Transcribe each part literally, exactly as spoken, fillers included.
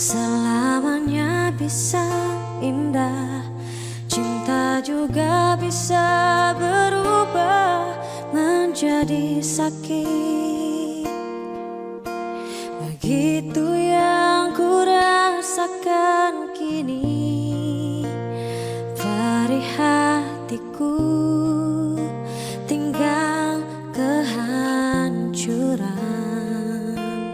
selamanya bisa indah. Cinta juga bisa berubah menjadi sakit. Begitu yang ku rasakan kini. Perih hatiku tinggal kehancuran.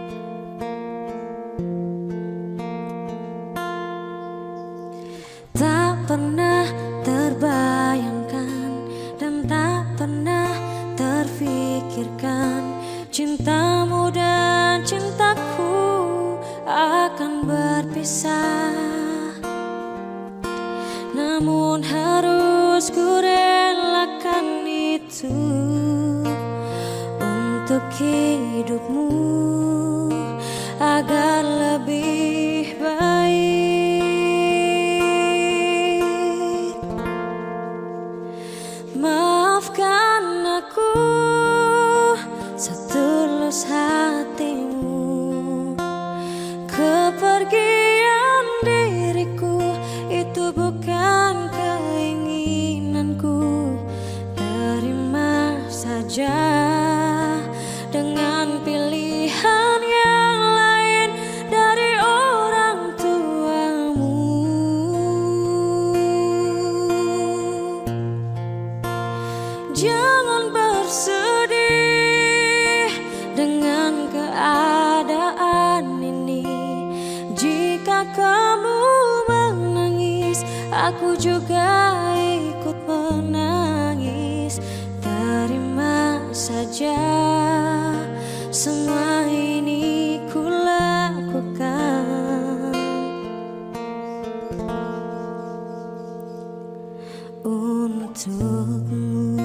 Tak pernah terbayangkan dan tak pernah terfikirkan cintamu dan cintaku akan berpisah. Namun harus ku relakan itu untuk hidupmu agar lebih baik. Maafkan aku setulus hatimu. Kepergian diriku itu bukan keinginanku. Terima saja dengan pilihan yang lain dari orang tuamu. Jangan bersedih dengan keadaan ini. Jika kamu menangis, aku juga ikut menangis. Terima saja semua ini ku lakukan untukmu.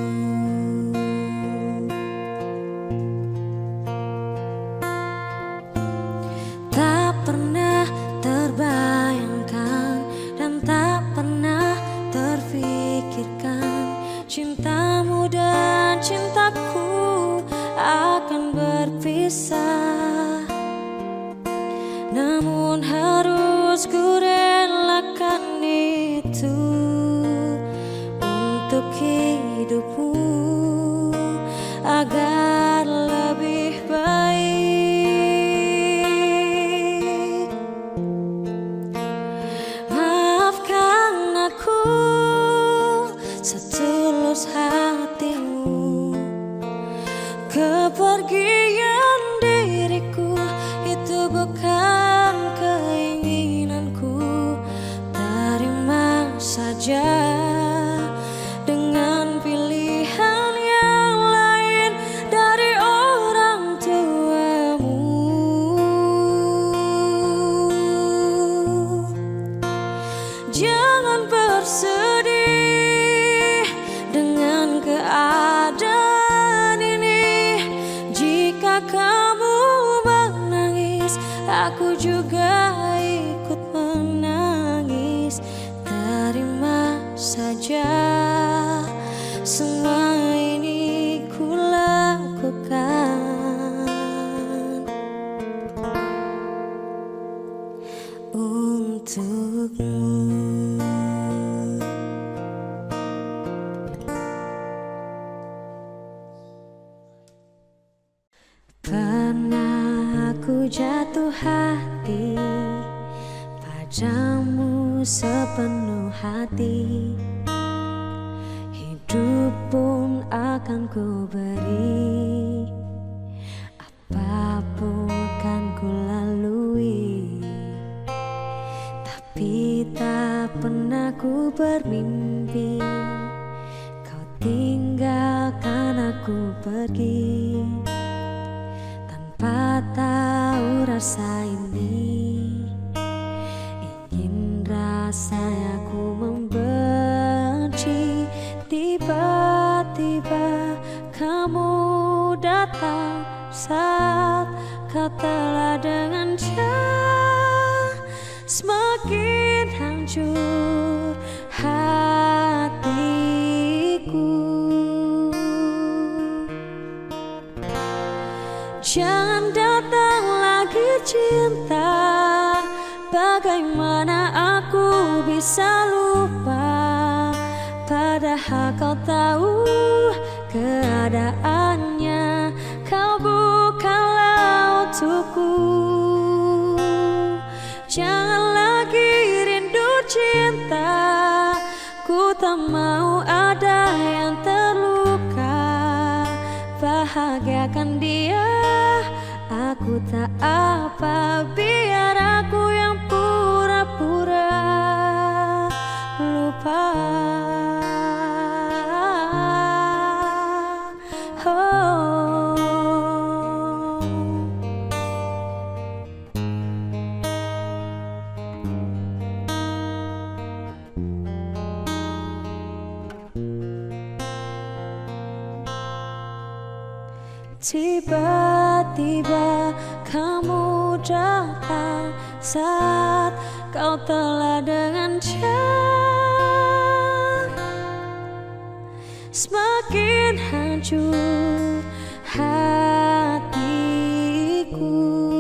Tak pernah terbayangkan dan tak pernah terfikirkan cintamu dan cintaku akan berpisah. Namun harus ku relakan itu untuk hidupmu agar lebih baik. Maafkan aku setulus hatimu. Kepergian diriku itu bukan keinginanku. Terima saja dengan pilihan yang lain dari orang tuamu. Jangan bersedih dengan keadaan ini. Jika kamu menangis, aku juga ikut menangis. Terima saja semua ini ku lakukan untukmu. Pernah aku jatuh hati padamu sepenuh hati. Hidup pun akan ku beri, apapun kan ku lalui. Tapi tak pernah ku bermimpi kau tinggalkan aku pergi. Tanpa tahu rasa ini, ingin rasanya ku membenci. Tiba-tiba kamu datang saat kau telah dengan dia. Semakin hancur hatiku. Jangan datang lagi cinta Bagaimana aku bisa lupa, padahal kau tahu keadaannya. Kau bukanlah untukku. Jangan lagi rindu cinta, ku tak mau ada yang terluka. Bahagiakan dia, aku tak apa, biar aku yang pura-pura lupa. Oh. Tiba-tiba kamu datang saat kau telah dengan jam. Semakin hancur hatiku.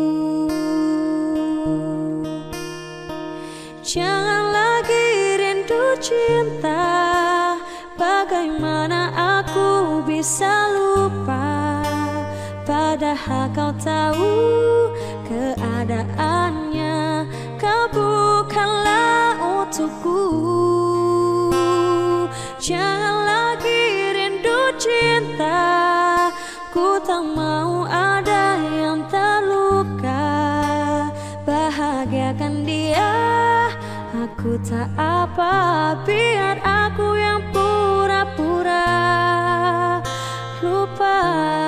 Jangan lagi rindu cinta, bagaimana aku bisa lupa, padahal kau tahu keadaannya. Kau bukanlah untukku. Jangan lagi rindu cinta, ku tak mau ada yang terluka. Bahagiakan dia, aku tak apa, biar aku yang pura-pura lupa.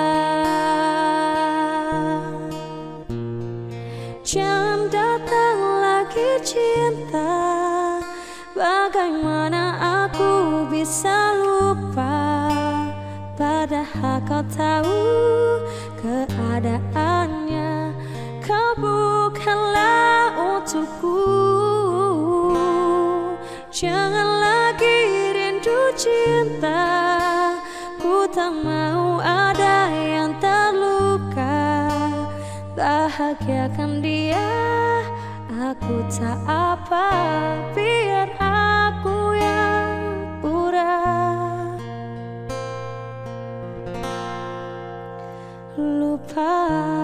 Jangan datang lagi cinta, bagaimana aku bisa lupa, padahal kau tahu keadaannya. Kau bukanlah untukku. Jangan lagi rindu cinta, ku tak mau ada yang terluka. Bahagiakan dia, aku tak apa, biar aku yang pura lupa.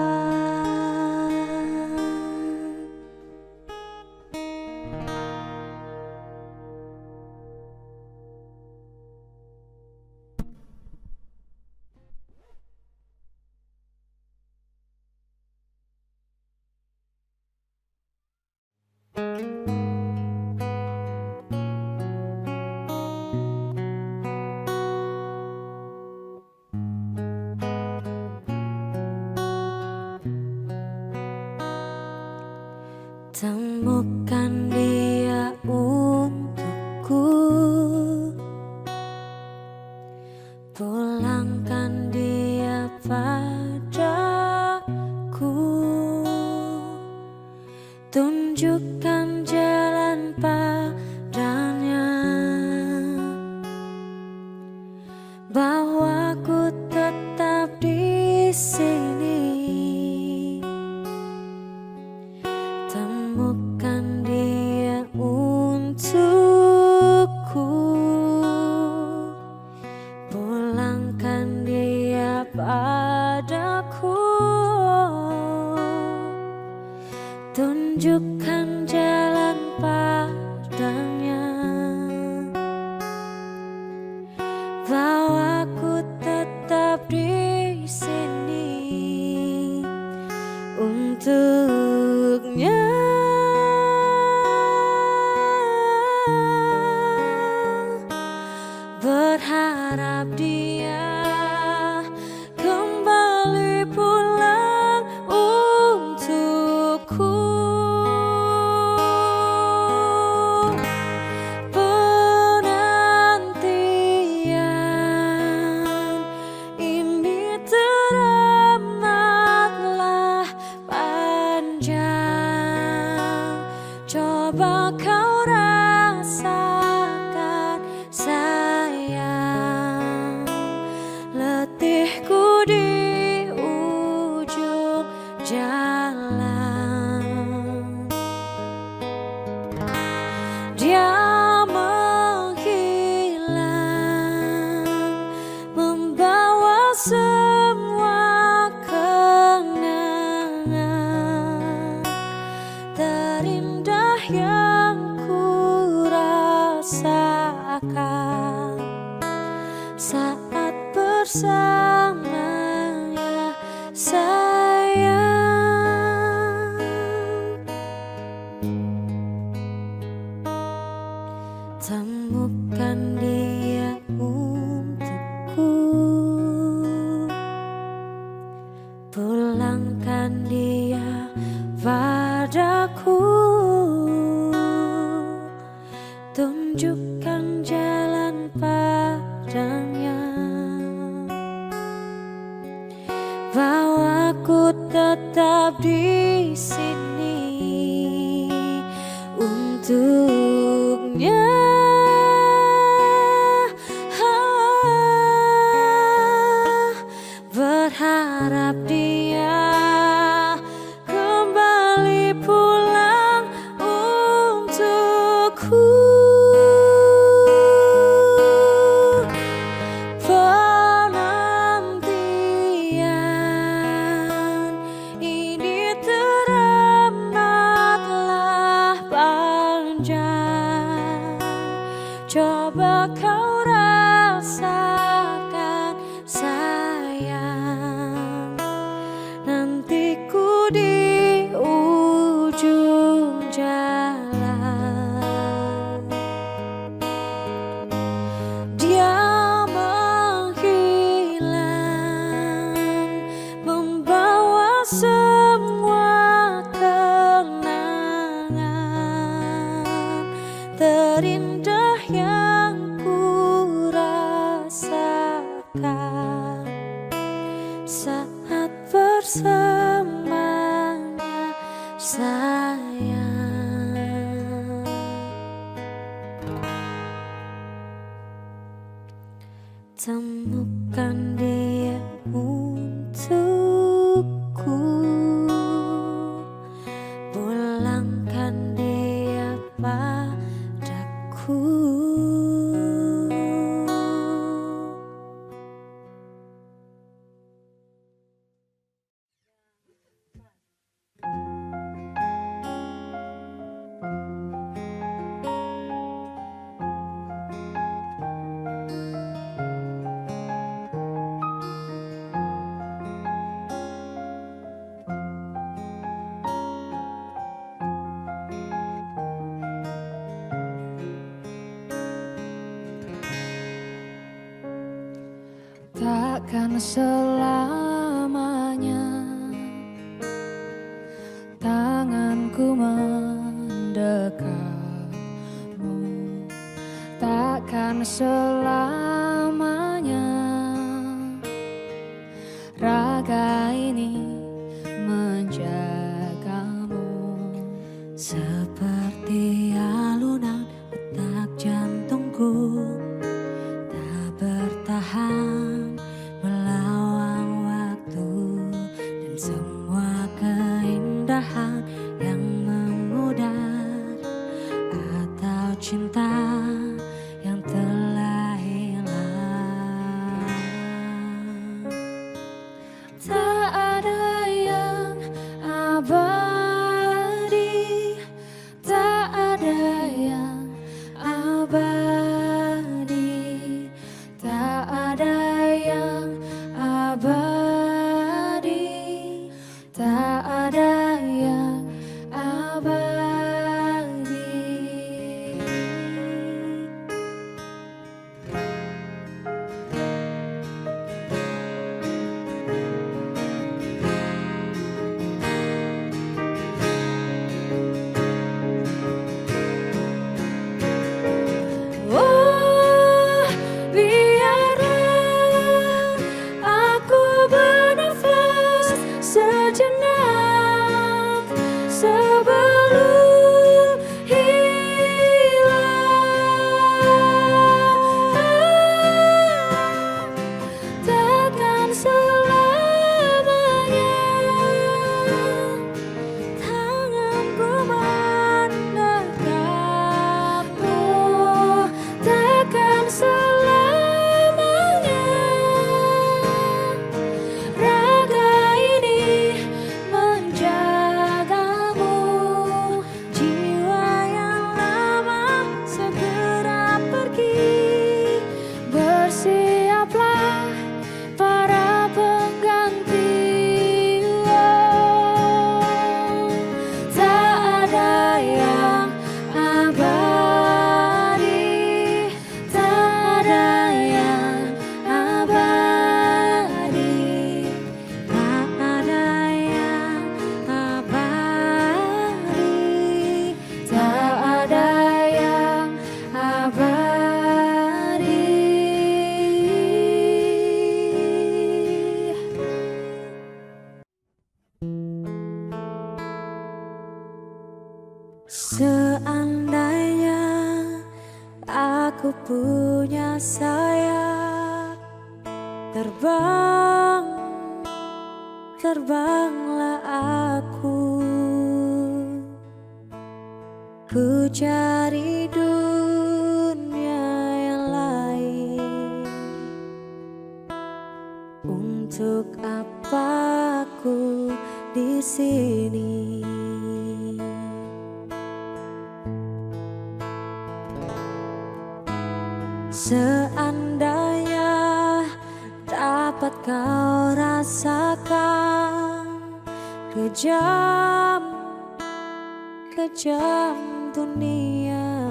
Temukan dia untukku, pulangkan dia padaku, tunjukkan jalan padanya, bahwa ku tetap di sini. Temukan dia untukku, pulangkan dia padaku, tunjukkan jalan padanya, bahwa ku tetap di sini untuknya. Berharap dia kembali pulang untukku. Penantian ini teramatlah panjang. Coba kau rasakan sayang, letihku di ujung jalan. terindah yang ku rasakan saat bersamanya sayang. Temukan dia untukku, pulangkan dia padaku, tunjukkan jalan padanya, bahwa ku tetap di sini untuknya. Berharap dia kembali pulang untukku. Penantian ini teramatlah panjang. Coba kau rasakan sayang, nantiku di ujung jalan. Dia menghilang, membawa semua kenangan terindah yang ku rasakan saat bersamanya sayang. Temukan dia untukku, pulangkan dia padaku. Takkan selamanya tanganku mendekatmu, takkan selamanya raga ini menjagamu. Seperti alunan detak jantungku tak bertahan melawan waktu, dan semua keindahan yang memudar atau cinta yang telah hilang. Tak ada yang abadi, tak ada yang abadi, tak ada yang abadi, tak ada yang abadi. Seandainya aku punya sayap, terbang, terbanglah aku. Ku cari dunia yang lain. Untuk apa aku di sini? Seandainya dapat kau rasakan kejam, kejam dunia,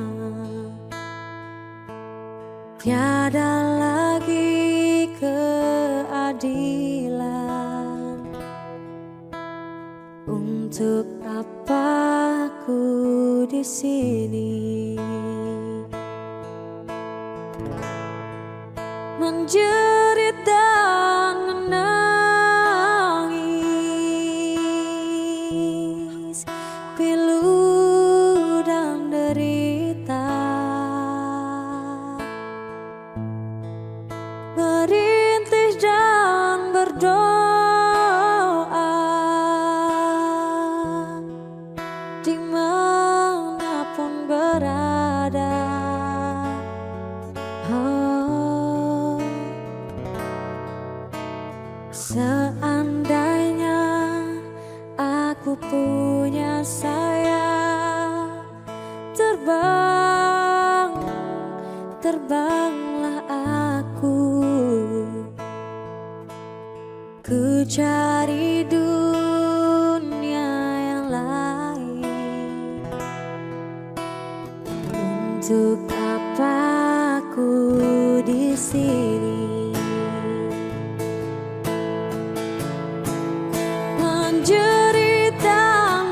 tiada lagi keadilan. Untuk apa aku di sini? Menjerit dan menangis, pilu dan derita, merintih dan berdoa, dimanapun berada. Oh, seandainya aku punya sayap, terbang, terbanglah aku. Ku cari dunia yang lain. Untuk apa aku di sini? Menjerit dan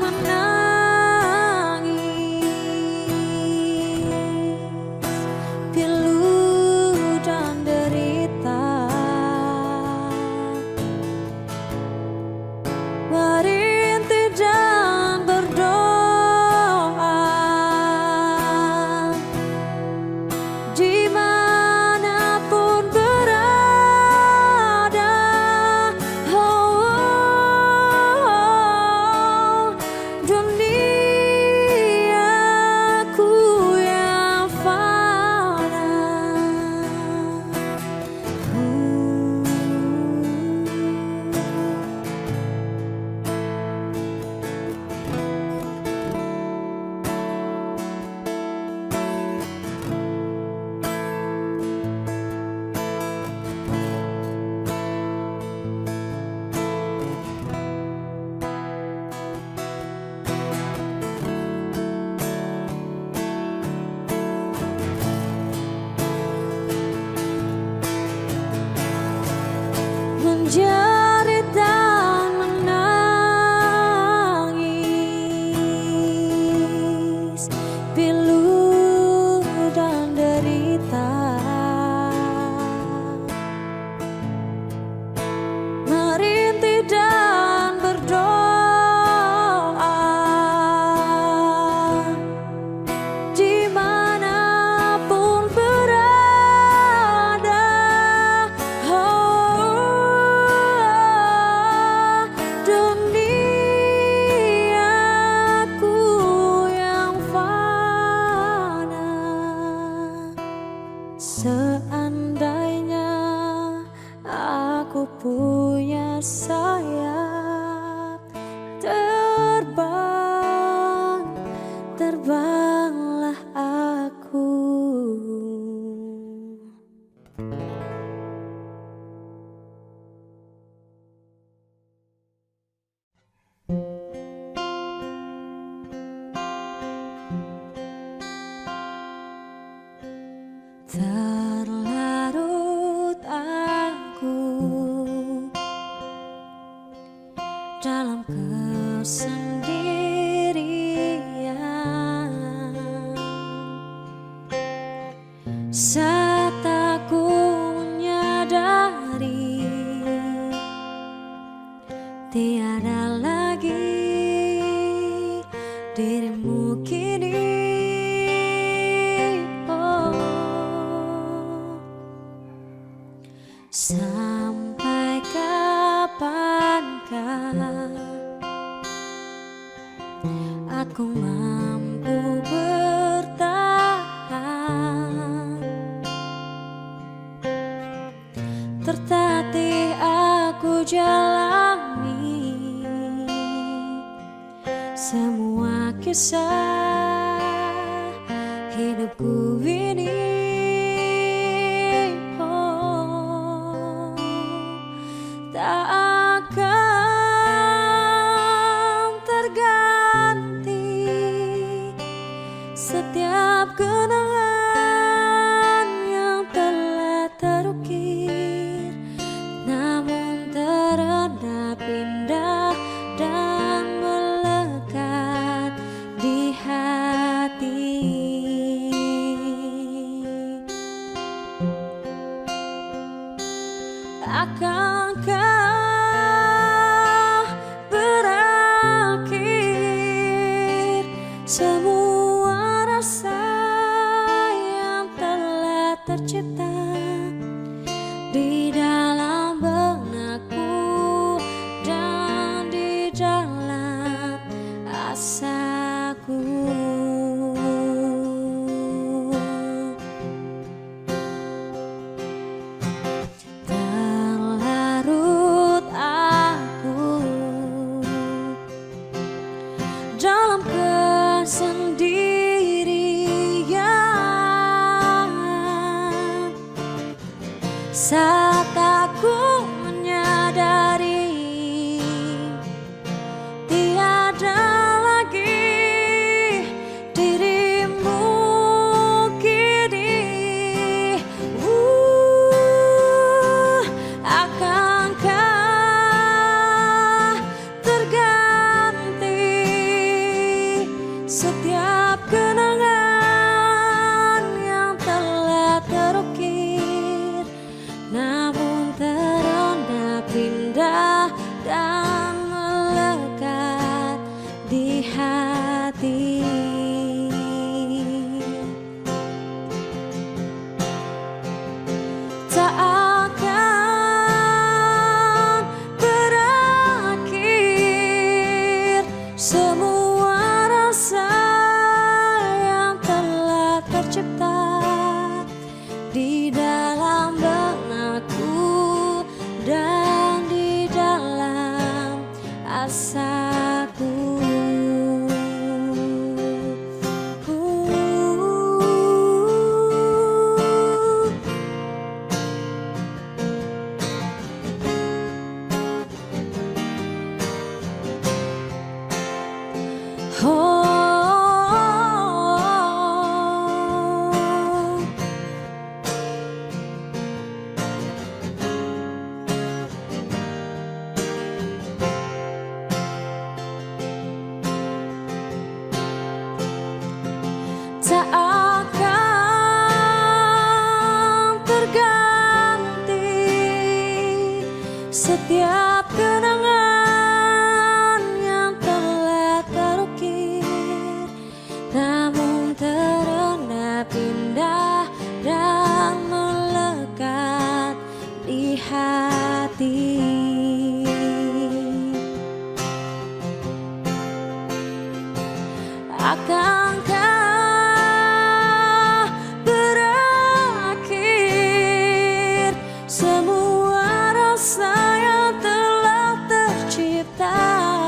menangis, pilu dan derita, merintih dan berdoa, dimanapun berada. Oh, duniaku yang fana. Menjerit dan menangis, pilu dan derita, merintih dan berdoa, dimanapun berada. Oh, duniaku yang fana. Seandainya aku punya sayap, terbang, terbanglah aku. Terlarut aku dalam kesendirian, saat aku menyadari tiada lagi dirimu kini. bisa hidupku ini. Oh, tak akan terganti setiap kenangan yang telah terukir, namun terendap indah dan melekat di hati. Akankah berakhir semua rasa yang telah tercipta di dalam benakku dan di dalam asaku? Terlarut aku dalam kesendirian saat aku menyadari tiada lagi dirimu kini. uh, Akankah terganti setiap kenangan yang telah terukir, namun terendap indah dan melekat di hati. Tak akan berakhir semua rasa yang telah tercipta di dalam benakku dan di dalam asaku. Oh, tak akan terganti setiap kenangan yang telah terukir, namun terendap indah dan melekat di hati. Akankah berakhir semua rasa yang telah tercipta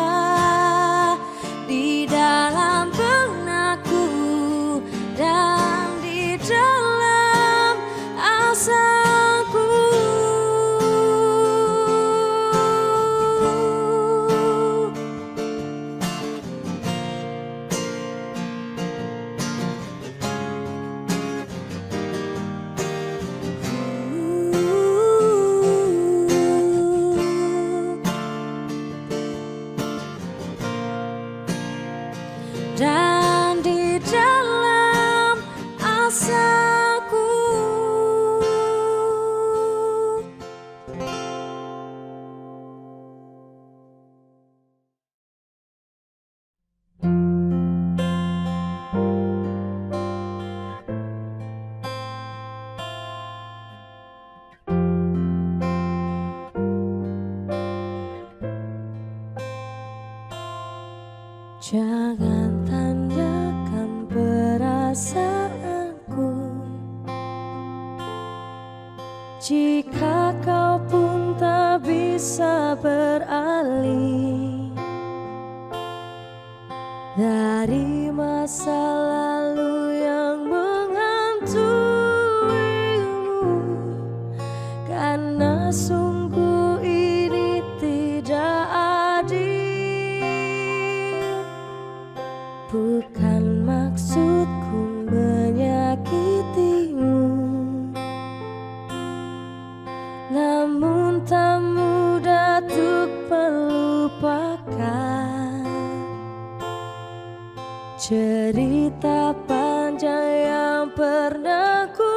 di dalam benakku dan di dalam asaku? Dan di dalam asaku. Jangan tanyakan perasaanku jika kau pun tak bisa beralih dari masa lalu yang menghantuimu, karena sungguh ini tidak adil. Bukan maksudku menyakitimu, namun tak mudah untuk melupakan cerita panjang yang pernah ku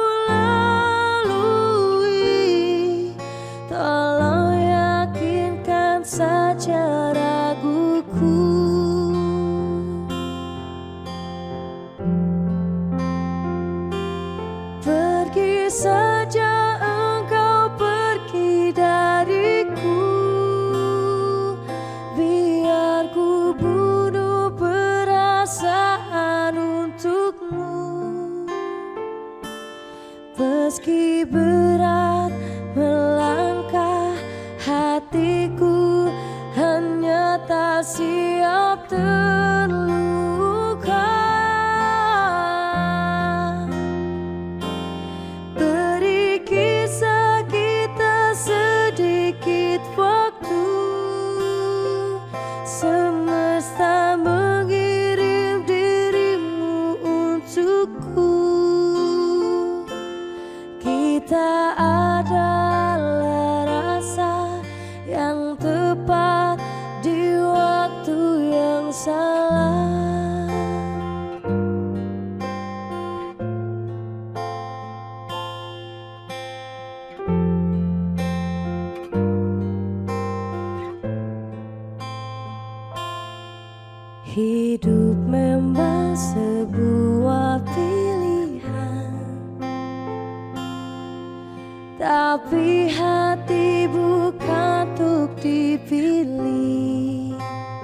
lalui. Tolong yakinkan saja raguku. Pergi saja engkau, pergi dariku, biar ku bunuh perasaan untukmu. Meski berat melangkah, hatiku hanya tak siap terluka. Beri kisah kita sedikit waktu, semesta mengirim dirimu untukku. Kita adalah rasa yang tepat di waktu yang salah. Hidup memang sebuah pilihan, tapi hati bukan untuk dipilih.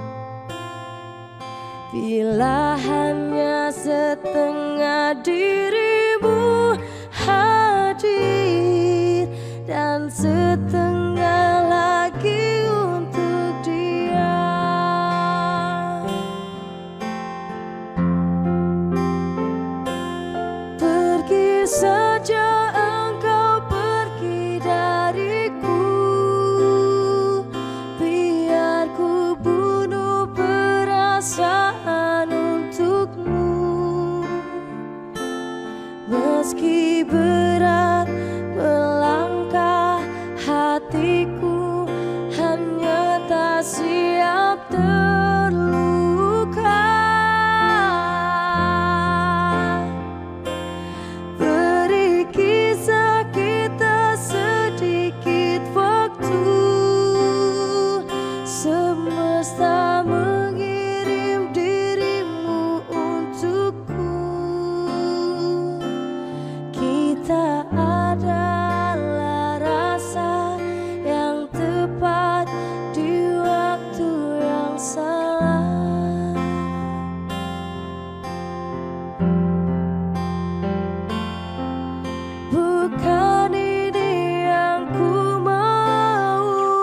Bila hanya setengah dirimu hadir, dan setengah lagi untuk dia. Pergi saja engkau, pergi dariku, biar ku bunuh perasaan untukmu. Meski berat melangkah, hatiku hanya tak siap terluka. Beri kisah kita sedikit waktu, semesta mengirim dirimu untukku. Kita adalah rasa yang tepat di waktu yang salah. Bukan ini yang ku mau,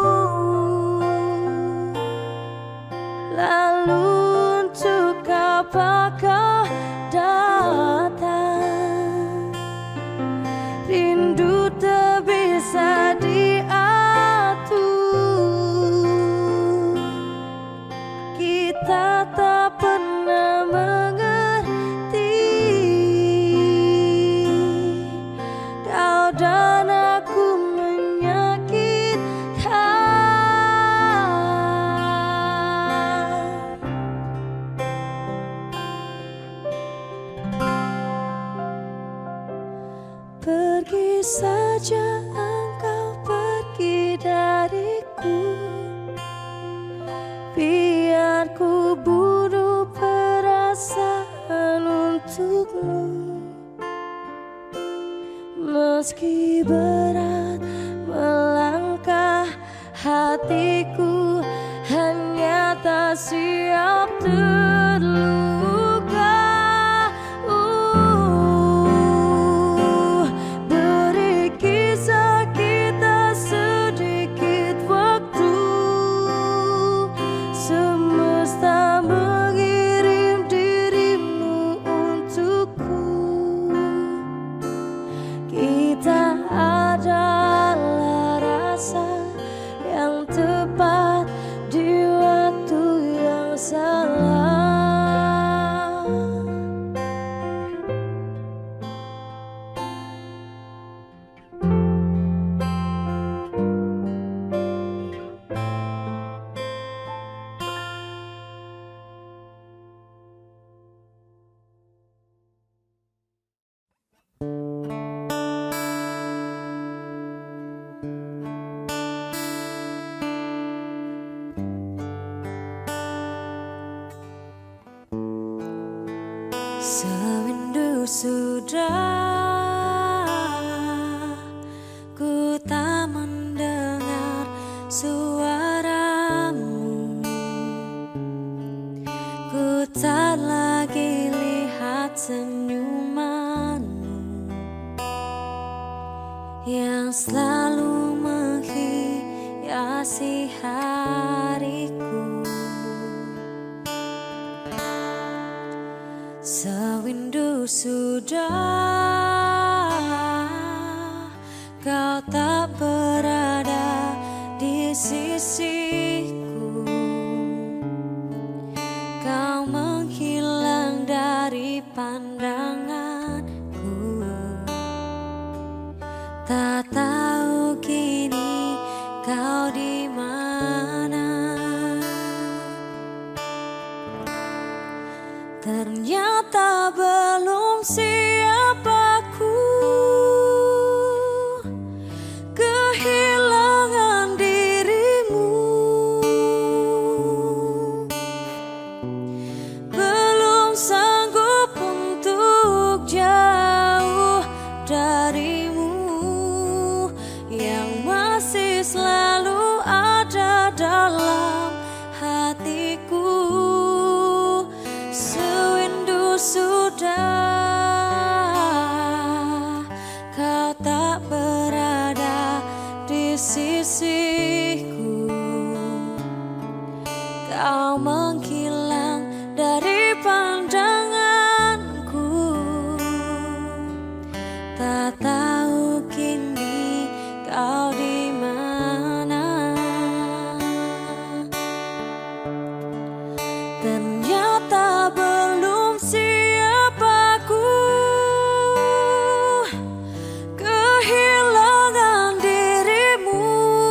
lalu untuk apakah datang? Rindu tak bisa diatur, kita tak pernah mengerti. Kau dan aku menyakitkan. Pergi saja engkau, pergi dariku, biar ku bunuh perasaan untukmu. Meski berat melangkah, hatiku hanya tak siap terluka. Uh, beri kisah kita sedikit waktu, semesta mengirim dirimu sudah ku tak mendengar suaramu, ku tak lagi lihat senyumanmu yang selalu menghiasi hariku. Sewindu sudah kau tak berada di sisiku, kau menghilang dari pandanganku. Tak tahu kini kau di mana. Ternyata belum siap aku kehilangan dirimu, belum sanggup untuk jauh darimu yang masih selalu ada dalam hatiku. Sudah kau tak berada di sisiku, kau menghilang dari pandanganku. Tak tahu kini kau di mana. Ternyata belum siap aku kehilangan dirimu,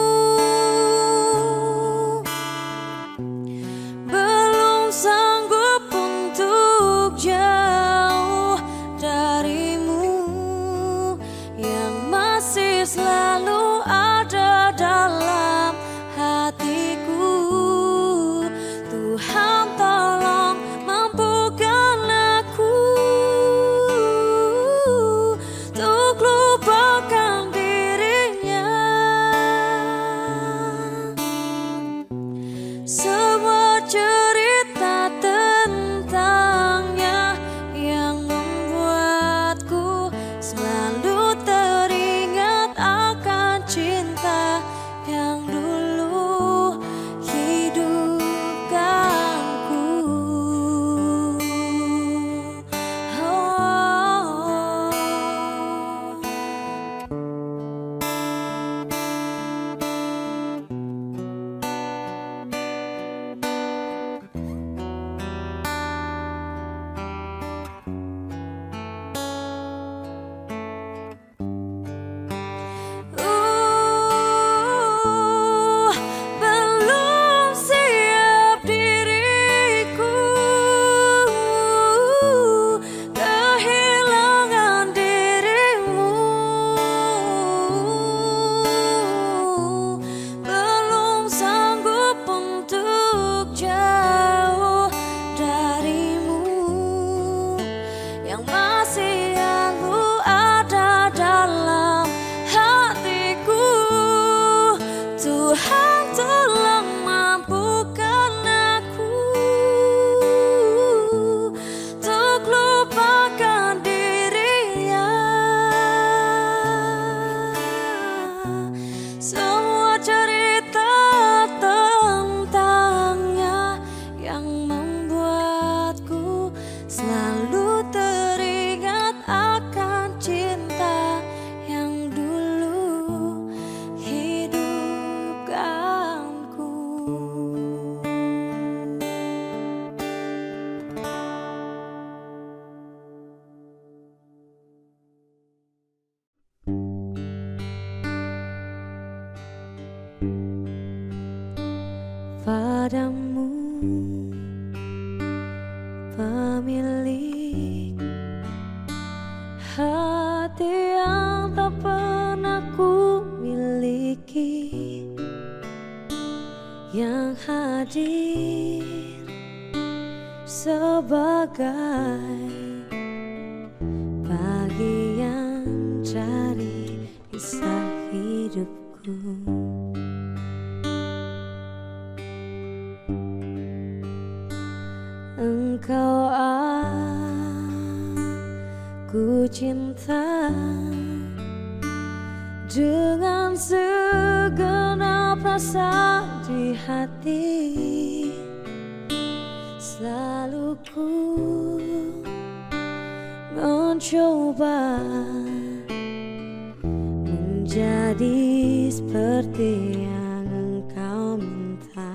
belum sanggup untuk jauh darimu yang masih selalu ada dalam hatiku. Tuhan tolong mampukan aku untuk lupakan dirinya. Semua cerita tentangnya yang membuatku selalu teringat akan cinta yang dulu hidupkanku. Padamu pemilik hati yang tak pernah ku miliki, yang hadir sebagai kisah hidupku. Engkau aku cinta dengan segenap rasa di hati. Selalu ku mencoba menjadi seperti yang engkau minta.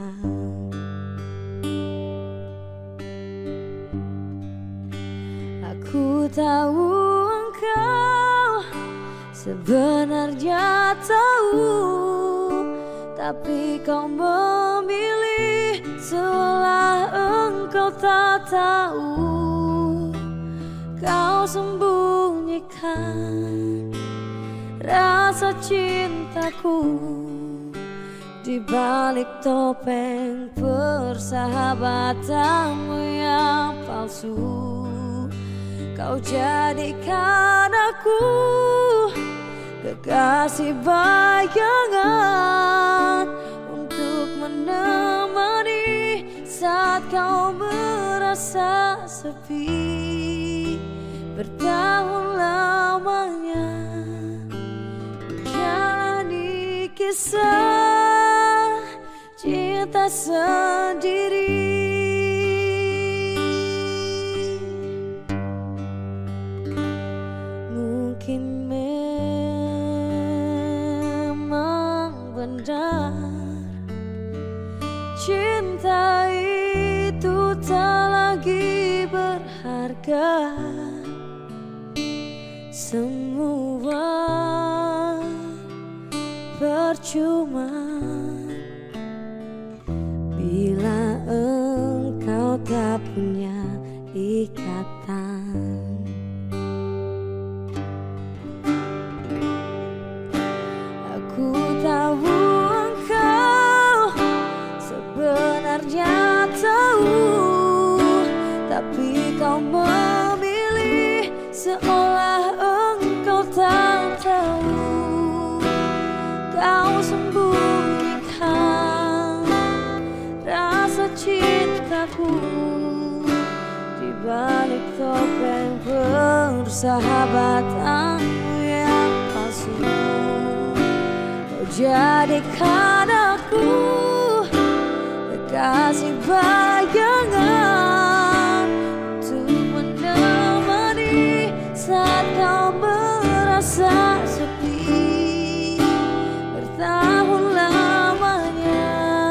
Aku tahu engkau sebenarnya tahu, tapi kau memilih seolah engkau tak tahu. Kau sembunyikan rasa cintaku di balik topeng persahabatanmu yang palsu. Kau jadikan aku kekasih bayangan untuk menemani saat kau merasa sepi. Bertahun lamanya menjalani kisah cinta sendiri. Mungkin memang benar cinta itu tak lagi berharga. Semua percuma bila engkau tak punya ikatan. Aku tahu engkau sebenarnya tahu, tapi kau memilih seolah engkau tak tahu. Kau sembunyikan rasa cintaku di balik topeng persahabatanmu yang palsu. Kau jadikan aku kekasih bayangan untuk menemani saat kau merasa sepi. Bertahun lamanya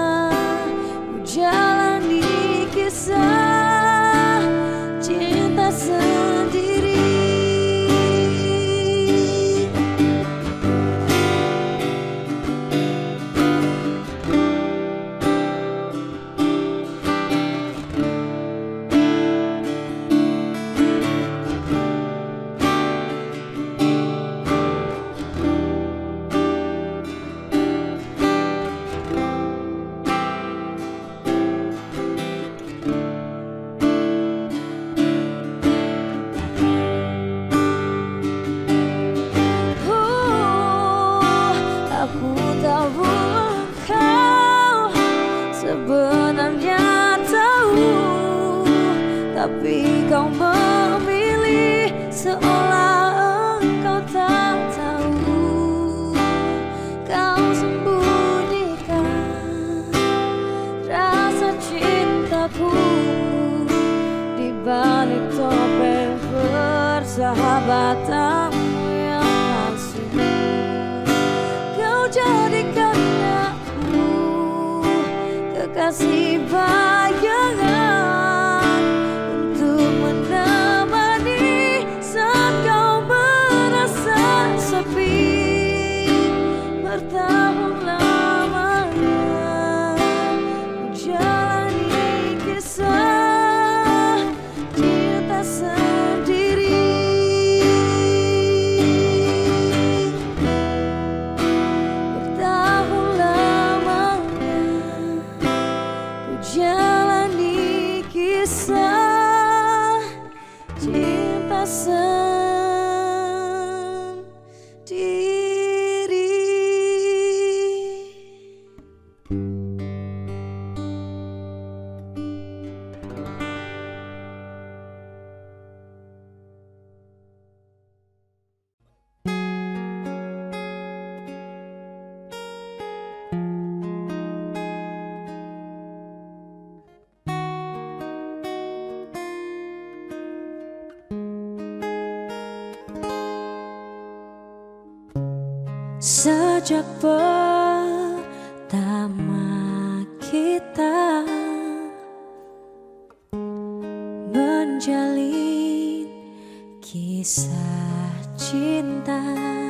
menjalani kisah cinta sendiri. Aku tahu engkau sebenarnya tahu, tapi kau memilih seolah engkau tak tahu. Kau sembunyikan rasa cintaku di balik topeng persahabatanmu yang palsu. Jadikan aku kekasih bayangan untuk menemani saat kau merasa sepi. Bertahun lamanya menjalani kisah cinta sendiri. Just Sejak pertama kita menjalin kisah cinta,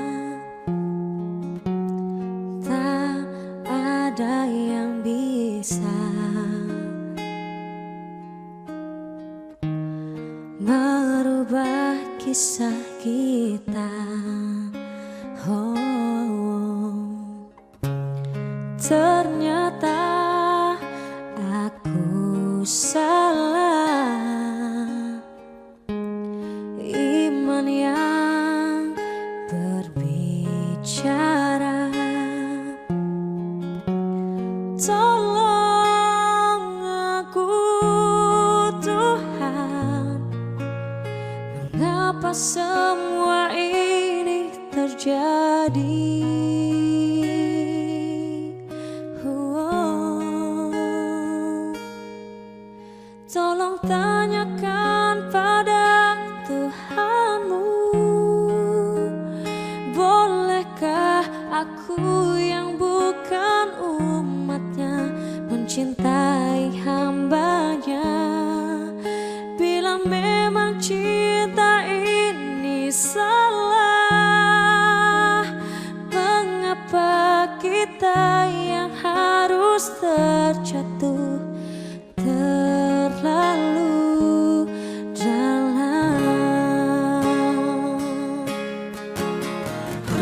tak ada yang bisa merubah kisah kita. Oh, ternyata aku salah. Iman yang berbicara, tolong aku Tuhan, mengapa semua ini terjadi? Oh, tolong tanyakan pada Tuhanmu, bolehkah aku yang bukan umatnya mencintai hambanya? Bila memang cinta ini salah, mengapa kita yang harus terjatuh terlalu dalam? Oh,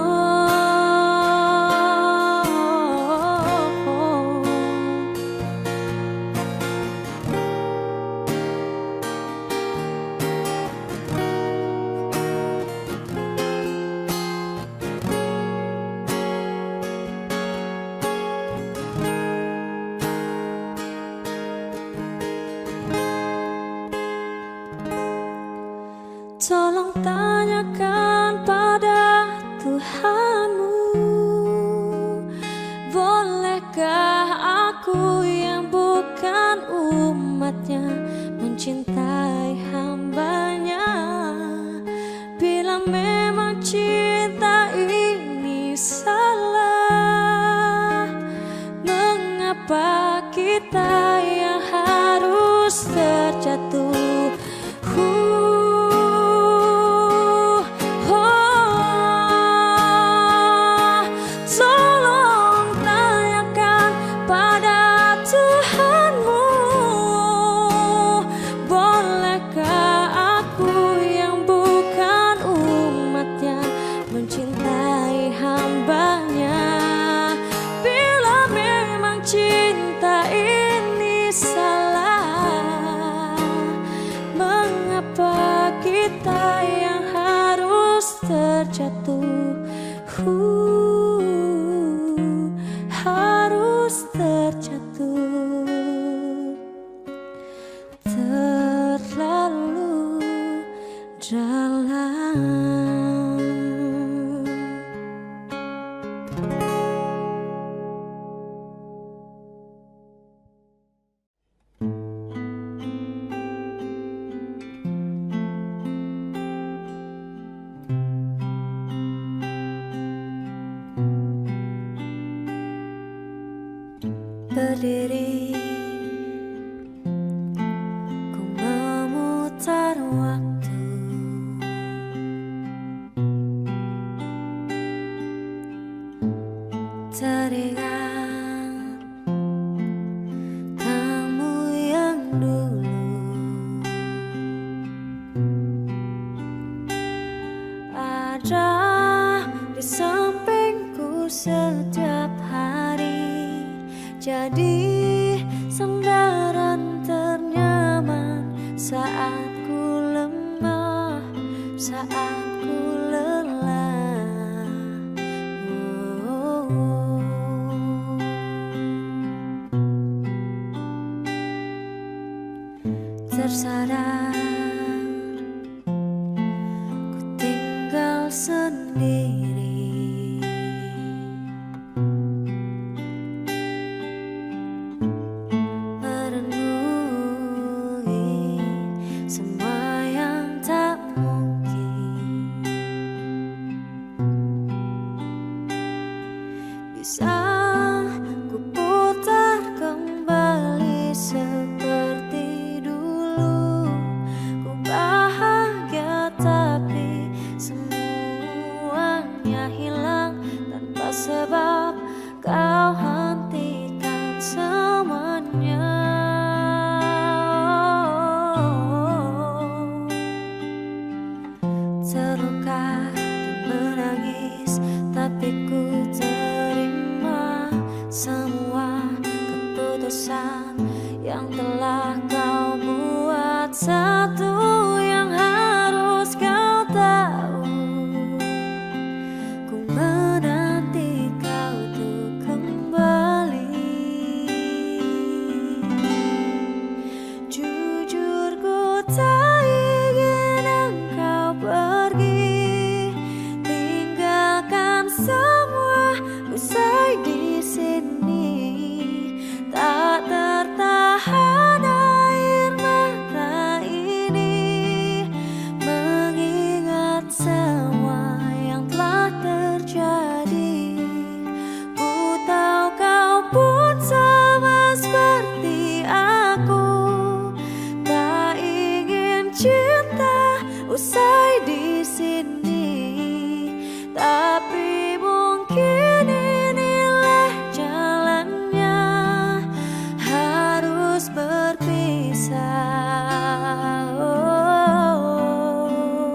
oh, oh. Tolong tanyakan pada Tuhanmu, bolehkah aku yang bukan umatnya mencintai hambanya? Bila memang cinta ini salah, mengapa kita yang harus terjatuh? Mencintai hambanya, bila memang cinta ini salah, mengapa kita yang harus terjatuh? Uh, harus terjatuh terlalu dalam. Berdiri, ku memutar waktu, teringat kamu yang dulu ada di sampingku setiap hari. Jadi sandaran ternyaman saat ku lemah, saat ku lelah. Oh, oh. Tersadar ku tinggal sendiri, Bisa ku putar kembali seperti dulu. Ku bahagia tapi semuanya hilang tanpa sebab. Kau hentikan semuanya. Terluka dan menangis, tapi ku terima semua keputusan yang telah kau buat. Satu yang harus kau tahu, ku menanti kau tuh kembali. Jujur ku tak ingin engkau pergi, tinggalkan semua usai di sini. Tak tertahan air mata ini mengingat semua yang telah terjadi. Ku tahu kau pun sama seperti aku, tak ingin cinta usai di sini. Tapi mungkin inilah jalannya, harus berpisah. Oh.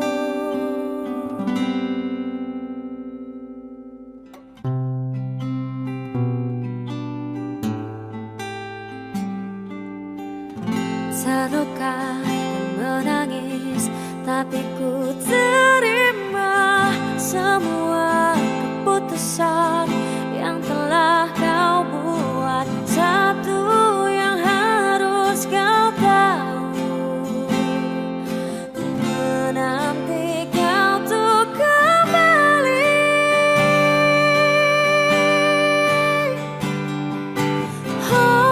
Terluka dan menangis, tapi ku terima semua keputusan yang telah kau buat. Satu yang harus kau tahu, ku menanti kau tuh kembali. Oh.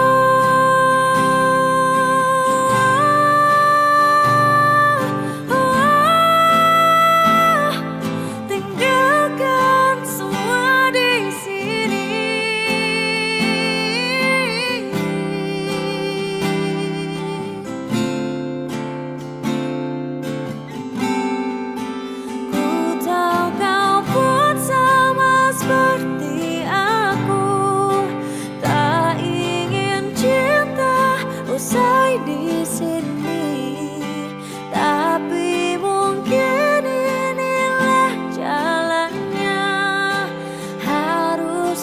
Usai di sini, tapi mungkin inilah jalannya, harus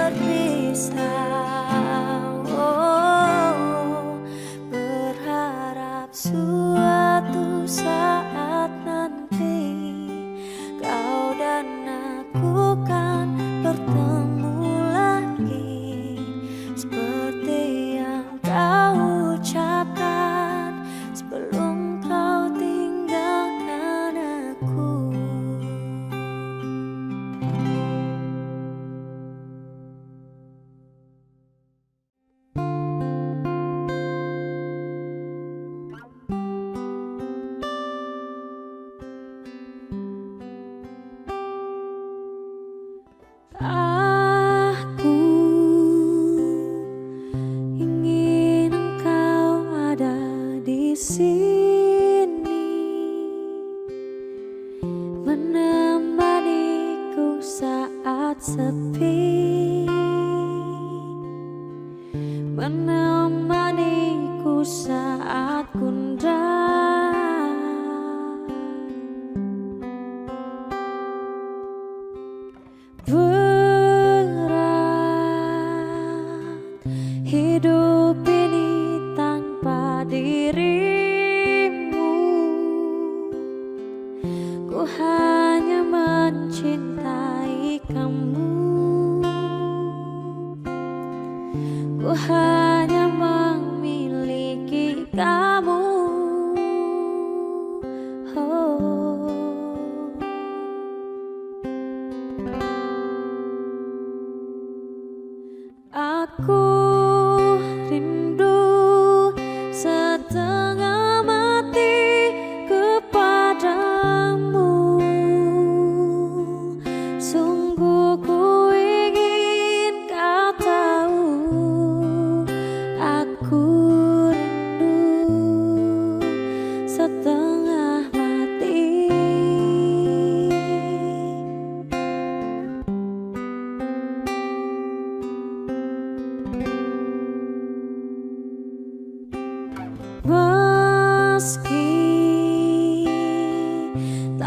berpisah. Oh, berharap suatu saat nanti kau dan aku kan bertemu lagi, seperti yang kau ucapkan sebelum kau tinggalkan aku. Aku ingin engkau ada di sini, menemaniku saat sepi, menemaniku saat gundah. Berat hidup ini tanpa dirimu, ku hanya mencintai kamu, ku hanya memiliki kamu. Oh. Aku rindu setengah mati kepadamu.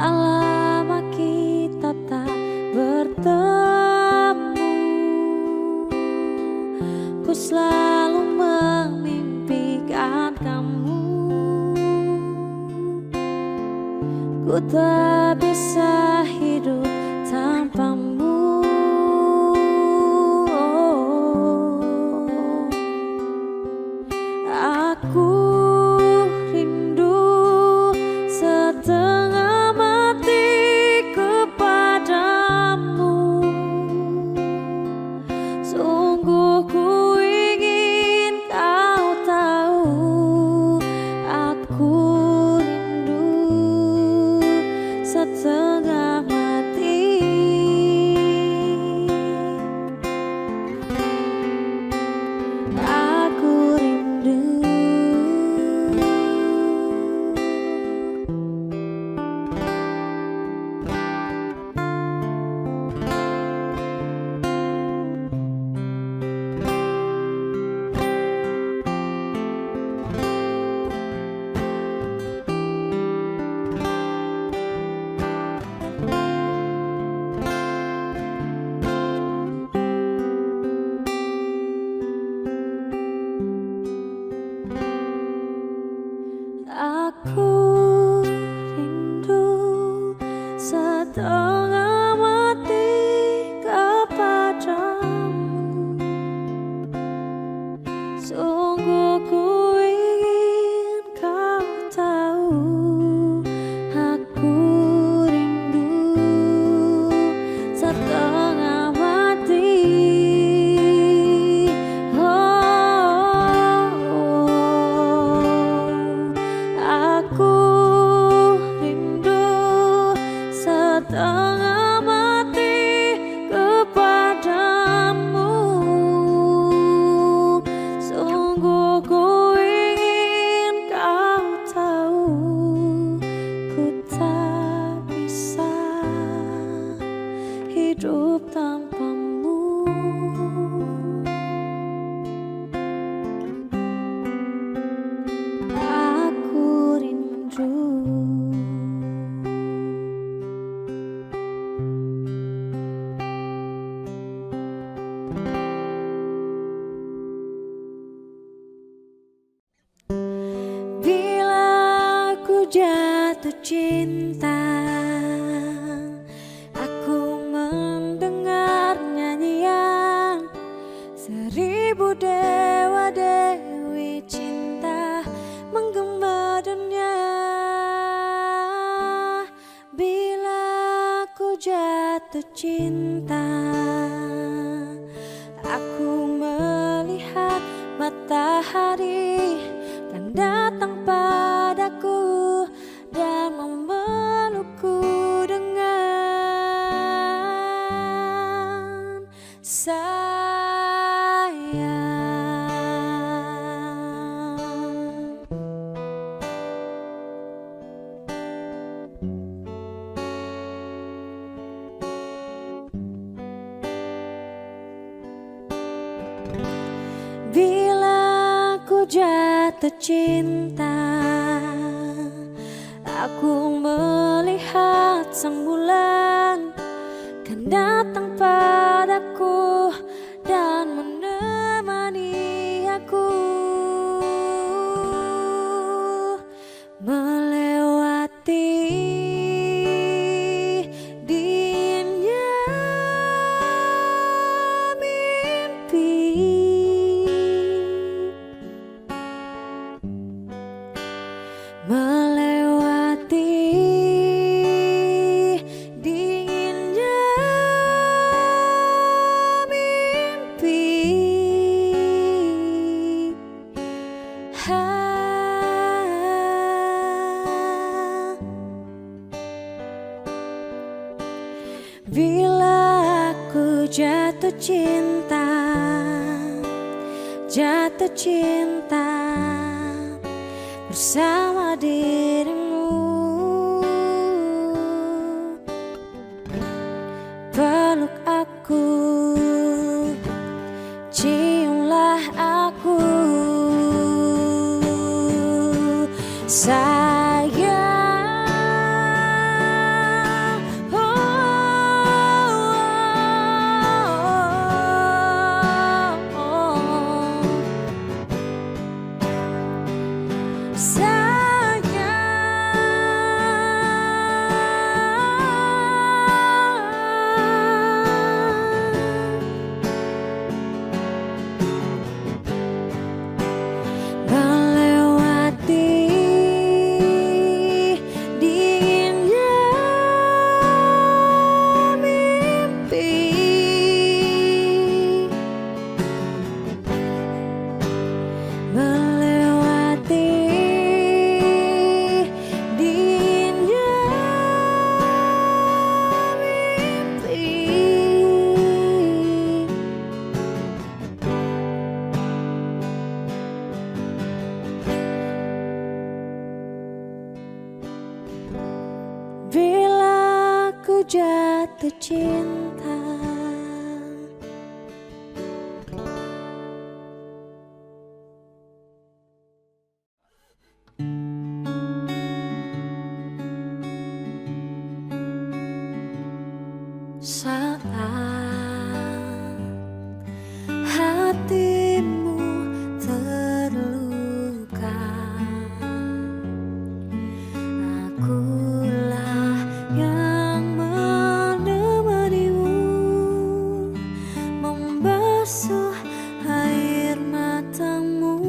tak lama kita tak bertemu, ku selalu memimpikan kamu. Ku tak bisa hidup tanpamu. Aku rindu setengah mati kepadamu. Sungguh ku ingin kau tahu, aku rindu setengah mati. Aku rindu. Aku rindu setengah mati kepadamu. Sungguh ku ingin kau tahu, aku rindu setengah mati. Aku rindu setengah mati kepadamu. Sungguh ku ingin kau tahu, ku tak bisa hidup tanpamu. Aku rindu. Bila aku jatuh cinta, aku mendengar nyanyian seribu dewa dewi cinta menggema dunia. Bila aku jatuh cinta, aku melihat matahari dan datang padaku dan memelukku dengan sayang. Bila aku jatuh cinta, aku melihat sang bulan kan datang padaku dan menemani aku melewati dinginnya mimpi. Melewati dinginnya mimpi. Ha. Bila aku jatuh cinta, jatuh cinta bersama dirimu, peluk aku, ciumlah aku, sayang. ku jatuh cinta. Saat hatimu terluka, akulah yang menemanimu, membasuh air matamu.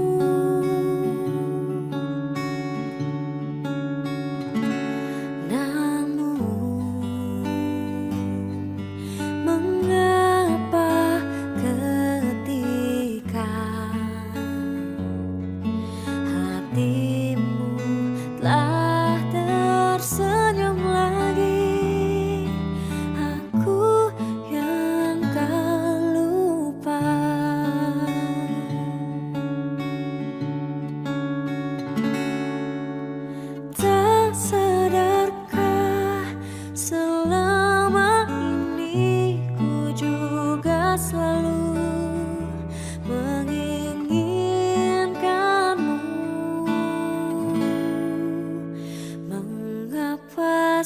Hatimu telah tersenyum lagi, aku yang kau lupa. Tak sadarkah selama ini ku juga selalu menginginkanmu. Mengapa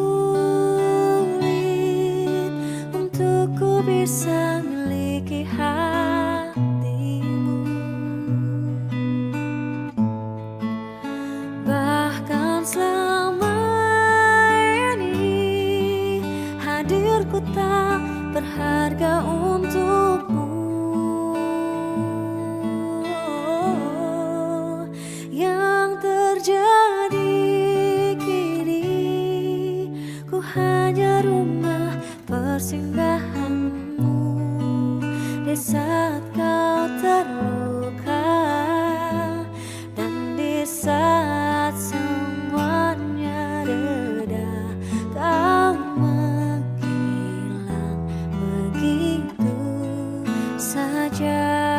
sulit untukku bisa miliki hatimu? Bahkan selama ini hadirku tak berharga untukmu. Yang terjadi hanya rumah persinggahanmu di saat kau terluka, dan di saat semuanya reda, kau menghilang begitu saja.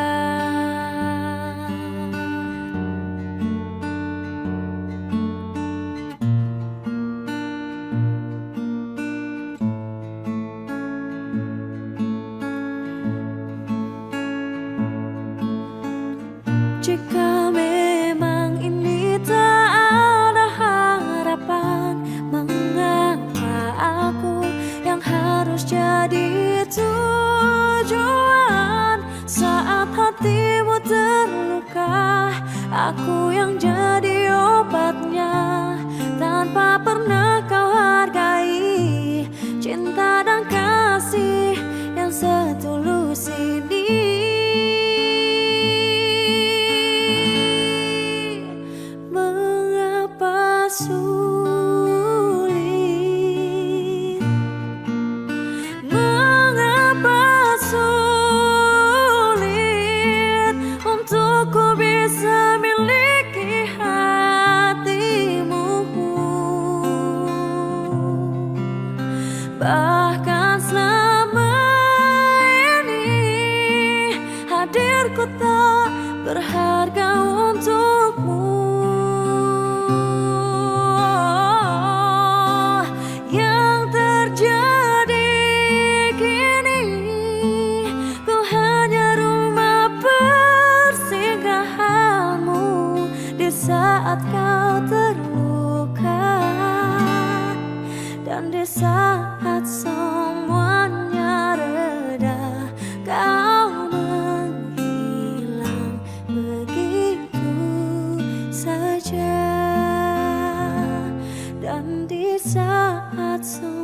Jika memang ini tak ada harapan, mengapa aku yang harus jadi tujuan? Saat hatimu terluka, aku yang jadi obatnya. Tanpa pernah kau hargai cinta dan kasih yang setulus ini. Sulit, mengapa sulit untukku bisa miliki hatimu? Bahkan selama ini hadirku tak berharga untukmu. Saat kau terluka, dan di saat semuanya reda, kau menghilang begitu saja. Dan di saat semuanya